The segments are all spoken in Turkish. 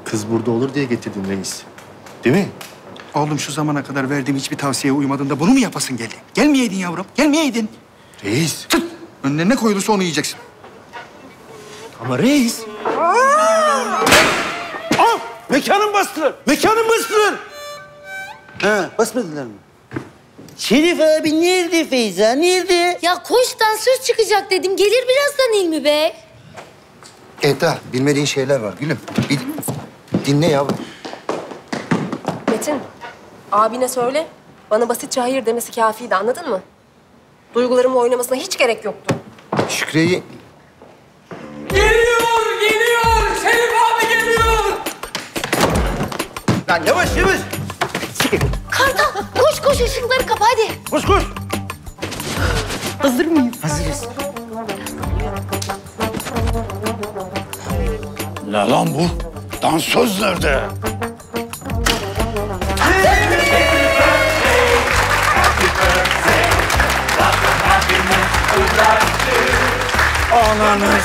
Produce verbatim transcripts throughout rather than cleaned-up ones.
Kız burada olur diye getirdin reis. Değil mi? Oğlum şu zamana kadar verdiğim hiçbir tavsiyeye uymadın da bunu mu yapasın geldi? Gelmeyeydin yavrum, gelmeyeydin. Reis. Tut! Önüne ne koyulursa onu yiyeceksin. Ama reis. Aa, mekanım bastılar. Mekanım bastılar. Ha, basmadılar mı? Şerif abi nerede Feyza? Nerede? Ya koş dansöz çıkacak dedim. Gelir birazdan İlmi Bey. Eda, bilmediğin şeyler var gülüm. Bir dinle yavrum. Metin, abine söyle. Bana basitçe hayır demesi kâfiydi, anladın mı? Duygularımla oynamasına hiç gerek yoktu. Şükriye'yi... Geliyor, geliyor! Şerif abi geliyor! Lan yavaş yavaş. Kartal koş koş ışıkları kapa hadi. Koş koş. Hazır mıyız? Hazırız. Ne lan bu? Dansöz nerede? Ananız.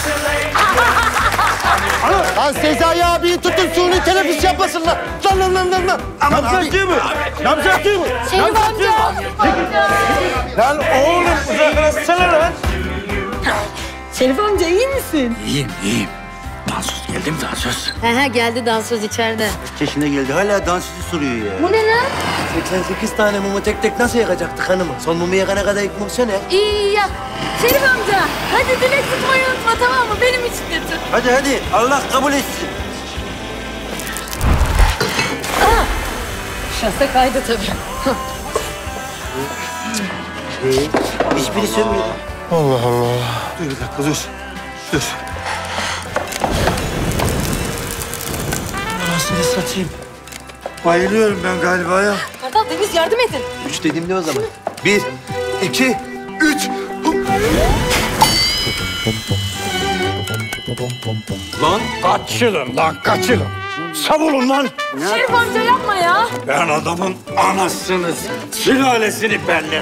Lan Sezai abiyi tutun, suni teneffüs yapmasınlar. Lan lan lan lan lan. Nabzı atıyor mu? Nabzı atıyor mu? Şerif amca. Lan oğlum uzaklaşsana lan. Şerif amca iyi misin? İyiyim, iyiyim. Dansöz geldi mi dansöz? He he geldi dansöz içeride. Kaç yaşına geldi hala dansözü soruyor ya. Bu ne lan? seksen sekiz tane mumu tek tek nasıl yakacaktık hanımı? Son mumu yakana kadar yıkmaksana. İyi iyi ya. Şerif amca hadi dilek tutmayı unutma tamam mı? Benim için getir. Hadi hadi Allah kabul etsin. Şahsa kaydı tabii. Ee, hiçbiri sönmüyor. Dur bir dakika, dur. Dur. Anasını satayım. Bayılıyorum ben galiba ya. Kartal Deniz yardım edin. Üç dediğimde o zaman. Bir, iki, üç. Lan kaçılın lan kaçılın. Savulun lan. Şerif amca yapma ya. Ben adamın anasını, sülalesini bellerim.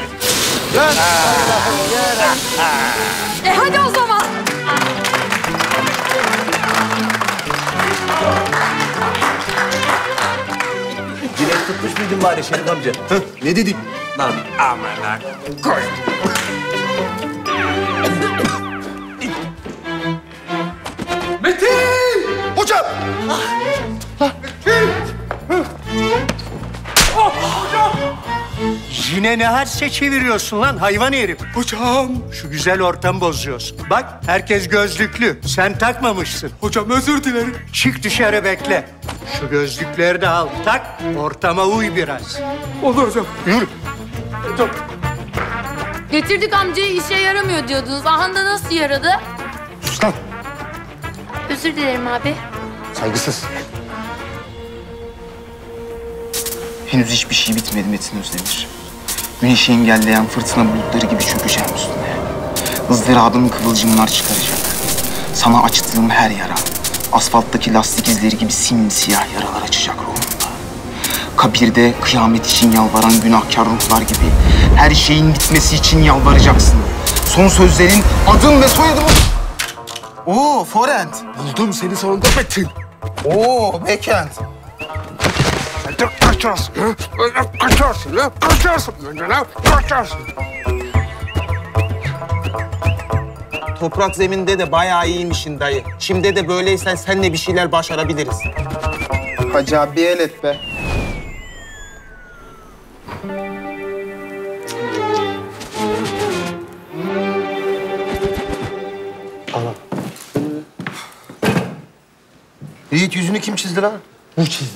E hadi o zaman. Dilek tutmuş muydun bari Şerif amca? Ne dedik? Lan Amına koy. Hocam! Yine ne herse çeviriyorsun lan hayvan herif. Hocam! Şu güzel ortamı bozuyorsun. Bak herkes gözlüklü. Sen takmamışsın. Hocam özür dilerim. Çık dışarı bekle. Şu gözlükleri de al. Tak. Ortama uy biraz. Olur hocam. Yürü. Getirdik amcayı işe yaramıyor diyordunuz. Aha da nasıl yaradı? Sus lan! Özür dilerim abi. Saygısız. Henüz hiçbir şey bitmedi Metin Özdemir. Güneşi engelleyen fırtına bulutları gibi çökeceğim üstüne. ızdırabın kıvılcımlar çıkaracak. Sana açtığım her yara, asfalttaki lastik izleri gibi simsiyah yaralar açacak ruhumda. Kabirde kıyamet için yalvaran günahkar ruhlar gibi her şeyin bitmesi için yalvaracaksın. Son sözlerin adım ve soyadım... Oo, forend. Buldum seni sonunda Metin. Oo, backhand. Kaçarsın, kaçarsın, kaçarsın, kaçarsın. Toprak zeminde de bayağı iyiymişsin dayı. Şimdi de böyleysen seninle bir şeyler başarabiliriz. Hacı abi bir el et be. Yiğit yüzünü kim çizdi lan? Bu çizdi.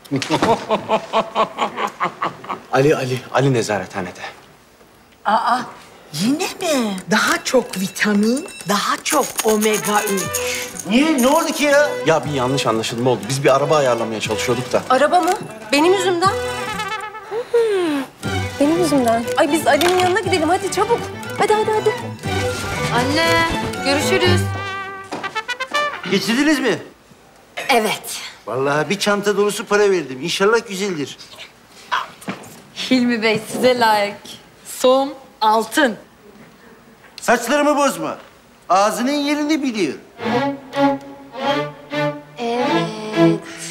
Ali, Ali, Ali nezarethanede. Aa, yine mi? Daha çok vitamin, daha çok omega üç. Niye? Ne oldu ki ya? Ya bir yanlış anlaşılma oldu. Biz bir araba ayarlamaya çalışıyorduk da. Araba mı? Benim yüzümden. Hmm, benim yüzümden. Ay biz Ali'nin yanına gidelim hadi çabuk. Hadi hadi hadi. Anne görüşürüz. Getirdiniz mi? Evet. Vallahi bir çanta dolusu para verdim. İnşallah güzeldir. Hilmi Bey size layık. Som altın. Saçlarımı bozma. Ağzının yerini biliyor. Evet.